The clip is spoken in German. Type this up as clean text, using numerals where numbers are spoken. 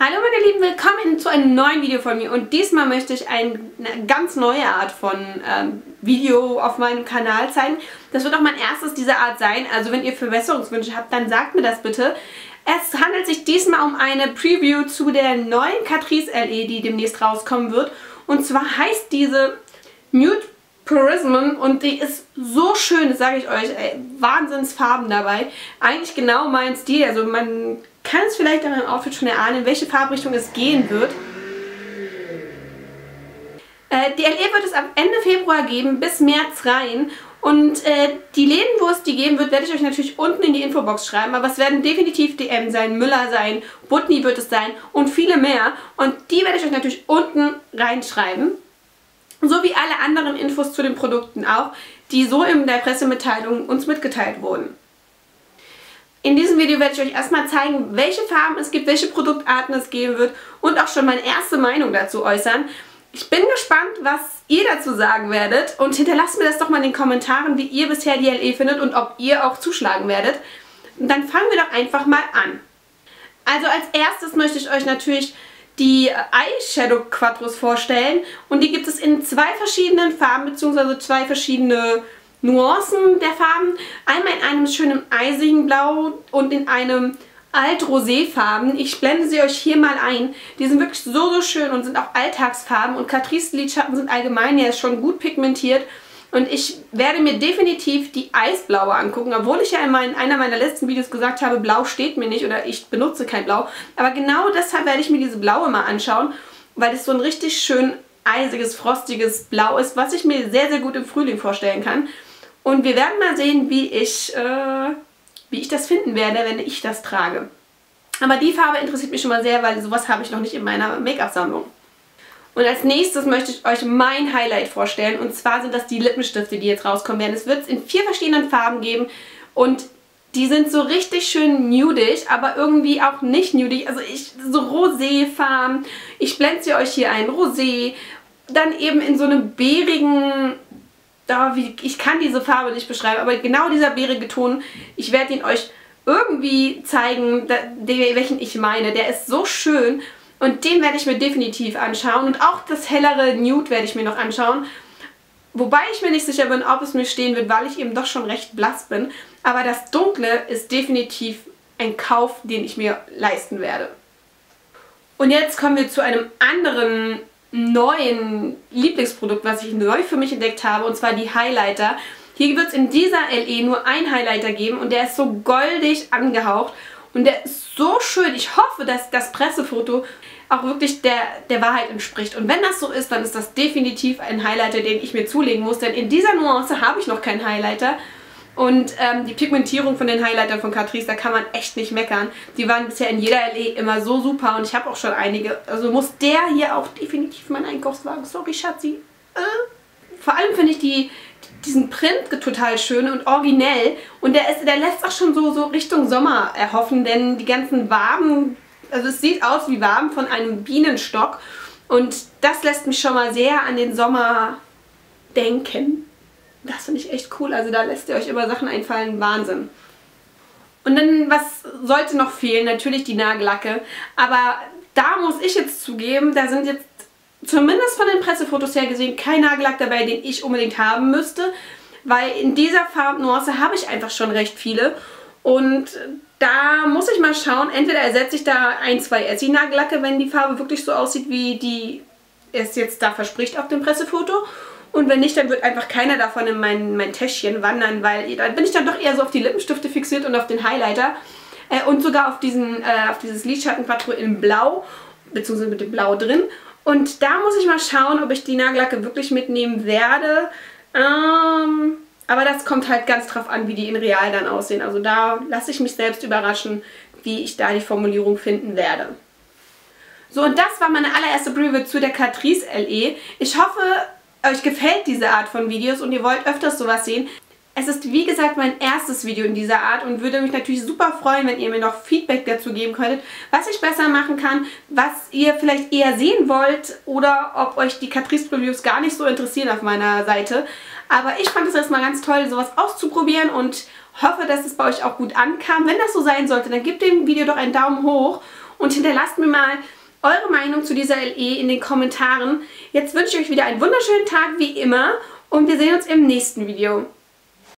Hallo meine Lieben, willkommen zu einem neuen Video von mir und diesmal möchte ich eine ganz neue Art von Video auf meinem Kanal zeigen. Das wird auch mein erstes dieser Art sein, also wenn ihr Verbesserungswünsche habt, dann sagt mir das bitte. Es handelt sich diesmal um eine Preview zu der neuen Catrice LE, die demnächst rauskommen wird. Und zwar heißt diese Nude Prism und die ist so schön, das sage ich euch, ey, Wahnsinnsfarben dabei. Eigentlich genau mein Stil, also man kann es vielleicht an meinem Outfit schon erahnen, in welche Farbrichtung es gehen wird. Die LE wird es ab Ende Februar geben, bis März rein. Und die Läden, wo es die geben wird, werde ich euch natürlich unten in die Infobox schreiben. Aber es werden definitiv DM sein, Müller sein, Butni wird es sein und viele mehr. Und die werde ich euch natürlich unten reinschreiben. So wie alle anderen Infos zu den Produkten auch, die so in der Pressemitteilung uns mitgeteilt wurden. In diesem Video werde ich euch erstmal zeigen, welche Farben es gibt, welche Produktarten es geben wird und auch schon meine erste Meinung dazu äußern. Ich bin gespannt, was ihr dazu sagen werdet und hinterlasst mir das doch mal in den Kommentaren, wie ihr bisher die LE findet und ob ihr auch zuschlagen werdet. Und dann fangen wir doch einfach mal an. Also als erstes möchte ich euch natürlich die Eyeshadow Quattros vorstellen und die gibt es in zwei verschiedenen Farben bzw. zwei verschiedene Nuancen der Farben. Einmal in einem schönen eisigen Blau und in einem Alt-Rosé-Farben. Ich blende sie euch hier mal ein. Die sind wirklich so schön und sind auch Alltagsfarben und Catrice Lidschatten sind allgemein ja schon gut pigmentiert. Und ich werde mir definitiv die Eisblaue angucken, obwohl ich ja in einer meiner letzten Videos gesagt habe, Blau steht mir nicht oder ich benutze kein Blau. Aber genau deshalb werde ich mir diese Blaue mal anschauen, weil es so ein richtig schön eisiges, frostiges Blau ist, was ich mir sehr, sehr gut im Frühling vorstellen kann. Und wir werden mal sehen, wie ich das finden werde, wenn ich das trage. Aber die Farbe interessiert mich schon mal sehr, weil sowas habe ich noch nicht in meiner Make-up-Sammlung. Und als nächstes möchte ich euch mein Highlight vorstellen. Und zwar sind das die Lippenstifte, die jetzt rauskommen werden. Es wird es in 4 verschiedenen Farben geben. Und die sind so richtig schön nudig, aber irgendwie auch nicht nudig. Also so Rosé-Farben. Ich blende sie euch hier ein. Rosé. Dann eben in so einem beerigen... Ich kann diese Farbe nicht beschreiben, aber genau dieser bärige Ton, ich werde ihn euch irgendwie zeigen, welchen ich meine. Der ist so schön und den werde ich mir definitiv anschauen. Und auch das hellere Nude werde ich mir noch anschauen. Wobei ich mir nicht sicher bin, ob es mir stehen wird, weil ich eben doch schon recht blass bin. Aber das Dunkle ist definitiv ein Kauf, den ich mir leisten werde. Und jetzt kommen wir zu einem anderen neuen Lieblingsprodukt, was ich neu für mich entdeckt habe, und zwar die Highlighter. Hier wird es in dieser LE nur einen Highlighter geben und der ist so goldig angehaucht und der ist so schön. Ich hoffe, dass das Pressefoto auch wirklich der Wahrheit entspricht. Und wenn das so ist, dann ist das definitiv ein Highlighter, den ich mir zulegen muss, denn in dieser Nuance habe ich noch keinen Highlighter. Und die Pigmentierung von den Highlightern von Catrice, da kann man echt nicht meckern. Die waren bisher in jeder LE immer so super und ich habe auch schon einige. Also muss der hier auch definitiv mein Einkaufswagen. Sorry, Schatzi. Vor allem finde ich diesen Print total schön und originell. Und der lässt auch schon so Richtung Sommer erhoffen, denn die ganzen Waben, also es sieht aus wie Waben von einem Bienenstock. Und das lässt mich schon mal sehr an den Sommer denken. Das finde ich echt cool, also da lässt ihr euch immer Sachen einfallen, Wahnsinn. Und dann, was sollte noch fehlen? Natürlich die Nagellacke, aber da muss ich jetzt zugeben, da sind jetzt zumindest von den Pressefotos her gesehen kein Nagellack dabei, den ich unbedingt haben müsste, weil in dieser Farbnuance habe ich einfach schon recht viele und da muss ich mal schauen, entweder ersetze ich da 1, 2 Essie-Nagellacke, wenn die Farbe wirklich so aussieht, wie die es jetzt da verspricht auf dem Pressefoto. Und wenn nicht, dann wird einfach keiner davon in mein Täschchen wandern, weil da bin ich dann doch eher so auf die Lippenstifte fixiert und auf den Highlighter. Und sogar auf dieses Lidschatten-Quattro in Blau, beziehungsweise mit dem Blau drin. Und da muss ich mal schauen, ob ich die Nagellacke wirklich mitnehmen werde. Aber das kommt halt ganz drauf an, wie die in real dann aussehen. Also da lasse ich mich selbst überraschen, wie ich da die Formulierung finden werde. So, und das war meine allererste Preview zu der Catrice LE. Ich hoffe, euch gefällt diese Art von Videos und ihr wollt öfters sowas sehen. Es ist wie gesagt mein erstes Video in dieser Art und würde mich natürlich super freuen, wenn ihr mir noch Feedback dazu geben könntet, was ich besser machen kann, was ihr vielleicht eher sehen wollt oder ob euch die Catrice Reviews gar nicht so interessieren auf meiner Seite. Aber ich fand es erstmal ganz toll, sowas auszuprobieren und hoffe, dass es bei euch auch gut ankam. Wenn das so sein sollte, dann gebt dem Video doch einen Daumen hoch und hinterlasst mir mal eure Meinung zu dieser LE in den Kommentaren. Jetzt wünsche ich euch wieder einen wunderschönen Tag wie immer und wir sehen uns im nächsten Video.